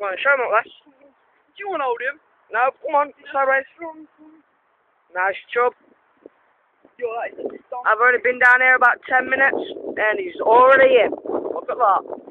Go on, show him up, Les. Do you want to hold him? No, come on, sideways. Nice chub. I've already been down here about 10 minutes, and he's already in. Look at that.